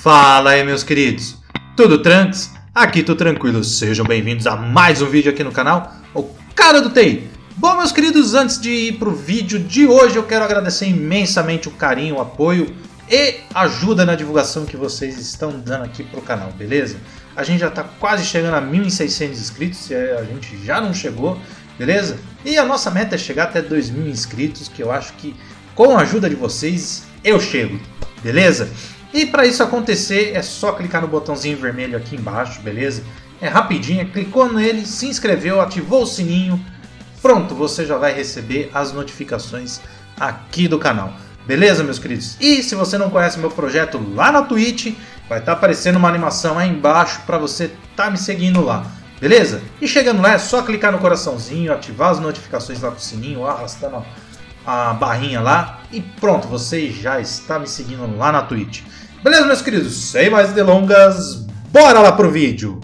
Fala aí, meus queridos, tudo tranks? Aqui tô tranquilo, sejam bem-vindos a mais um vídeo aqui no canal, o Cara do TI. Bom, meus queridos, antes de ir pro vídeo de hoje, eu quero agradecer imensamente o carinho, o apoio e ajuda na divulgação que vocês estão dando aqui pro canal, beleza? A gente já tá quase chegando a 1.600 inscritos, se a gente já não chegou, beleza? E a nossa meta é chegar até 2.000 inscritos, que eu acho que com a ajuda de vocês eu chego, beleza? E para isso acontecer é só clicar no botãozinho vermelho aqui embaixo, beleza? É rapidinho, clicou nele, se inscreveu, ativou o sininho, pronto, você já vai receber as notificações aqui do canal. Beleza, meus queridos? E se você não conhece meu projeto lá na Twitch, vai estar aparecendo uma animação aí embaixo para você estar me seguindo lá. Beleza? E chegando lá é só clicar no coraçãozinho, ativar as notificações lá com o sininho, arrastando a barrinha lá e pronto, você já está me seguindo lá na Twitch. Beleza, meus queridos? Sem mais delongas, bora lá pro vídeo!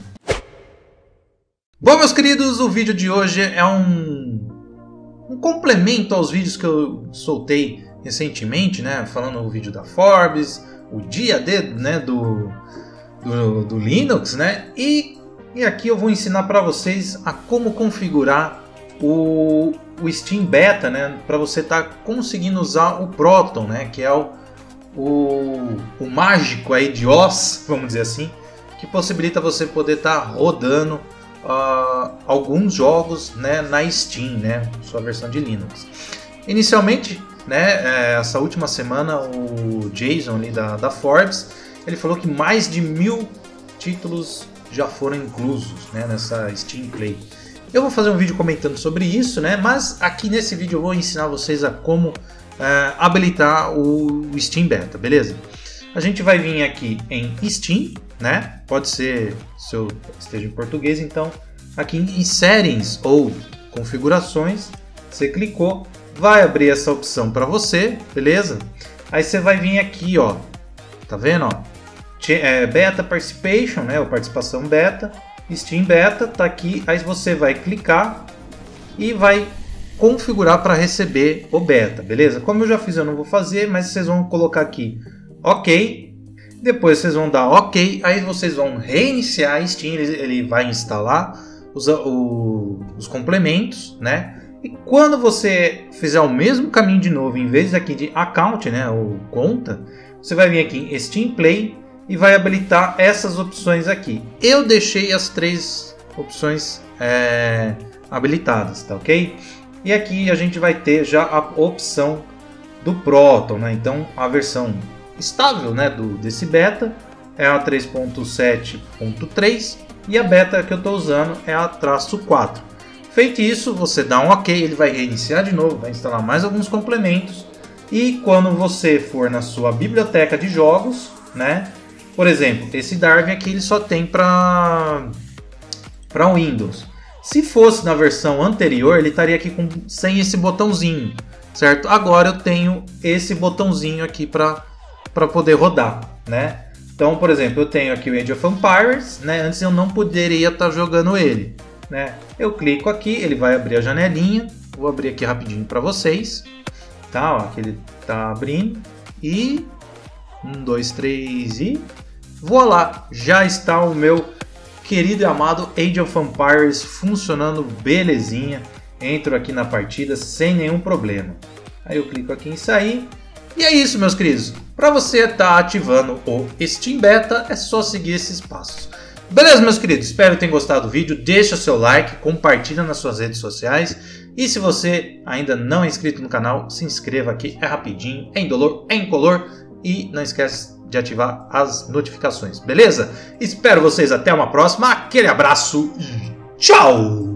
Bom, meus queridos, o vídeo de hoje é um complemento aos vídeos que eu soltei recentemente, né? Falando o vídeo da Forbes, o dia D, né, do Linux, né? E aqui eu vou ensinar para vocês a como configurar o Steam Beta, né? Para você estar conseguindo usar o Proton, né? Que é o mágico aí de Oz, vamos dizer assim, que possibilita você poder estar rodando alguns jogos, né, na Steam, né, sua versão de Linux. Inicialmente, né, essa última semana o Jason ali da Forbes, ele falou que mais de 1.000 títulos já foram inclusos, né, nessa Steam Play. Eu vou fazer um vídeo comentando sobre isso, né, mas aqui nesse vídeo eu vou ensinar vocês a como habilitar o Steam Beta, beleza? A gente vai vir aqui em Steam, né? Pode ser se eu esteja em português, então aqui em Settings ou Configurações, você clicou, vai abrir essa opção para você, beleza? Aí você vai vir aqui, ó, tá vendo, ó? Beta Participation, né? Ou participação beta, Steam Beta, tá aqui. Aí você vai clicar e vai configurar para receber o beta, beleza? Como eu já fiz, eu não vou fazer, mas vocês vão colocar aqui OK, depois vocês vão dar OK, aí vocês vão reiniciar a Steam, ele vai instalar os complementos, né? E quando você fizer o mesmo caminho de novo, em vez aqui de account, né, ou conta, você vai vir aqui em Steam Play e vai habilitar essas opções aqui. Eu deixei as 3 opções habilitadas, tá ok? E aqui a gente vai ter já a opção do Proton, né? Então a versão estável, né, desse beta é a 3.7.3 e a beta que eu estou usando é a -4. Feito isso, você dá um OK, ele vai reiniciar de novo, vai instalar mais alguns complementos e quando você for na sua biblioteca de jogos, né, por exemplo, esse Darwin aqui ele só tem para Windows. Se fosse na versão anterior, ele estaria aqui sem esse botãozinho, certo? Agora eu tenho esse botãozinho aqui para poder rodar, né? Então, por exemplo, eu tenho aqui o Age of Empires, né? Antes eu não poderia estar jogando ele, né? Eu clico aqui, ele vai abrir a janelinha. Vou abrir aqui rapidinho para vocês, tá? Ó, aqui ele tá abrindo e 1, 2, 3 e voilá! Já está o meu querido e amado Age of Empires funcionando belezinha. Entro aqui na partida sem nenhum problema. Aí eu clico aqui em sair. E é isso, meus queridos. Para você estar ativando o Steam Beta, é só seguir esses passos. Beleza, meus queridos? Espero que tenham gostado do vídeo. Deixa seu like, compartilha nas suas redes sociais. E se você ainda não é inscrito no canal, se inscreva aqui. É rapidinho, é indolor, é incolor. E não esquece de ativar as notificações, beleza? Espero vocês até uma próxima. Aquele abraço e tchau!